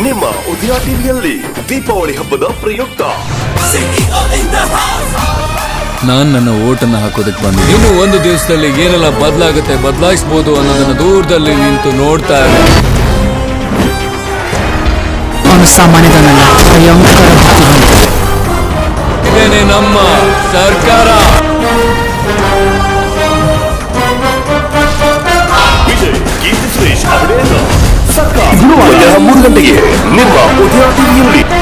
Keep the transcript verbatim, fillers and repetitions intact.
ನಿಮ್ಮ ಉದಯ ಟಿವಿಯಲ್ಲಿ ದೀಪಾವಳಿ ಹಬ್ಬದ ಪ್ರಯುಕ್ತ ನಾನ್ ನನ್ನ ಓಟನ್ನ ಹಾಕೋದಕ್ಕೆ ಬಂದೆ. ಇನ್ನು ಒಂದು ದಿವಸದಲ್ಲಿ ಏನೆಲ್ಲ ಬದಲಾಗುತ್ತೆ, ಬದಲಾಯಿಸಬಹುದು ಅನ್ನೋದನ್ನ ದೂರದಲ್ಲಿ ನಿಂತು ನೋಡ್ತಾ ಇದೆ. ಅವನು ಸಾಮಾನ್ಯದನಲ್ಲ, ಭಯಂಕರ ಬುದ್ಧಿವಂತ. ಇದೇನೆ ನಮ್ಮ ಸರ್ಕಾರ. ವಿಜಯ್ ಕೀರ್ತಿ ಸುರೇಶ್ ಅವರೇನು ಸರ್ಕಾರ ಮೂರು ಗಂಟೆಗೆ ನಿಮ್ಮ ಉದಯ ಟಿವಿಯಲ್ಲಿ.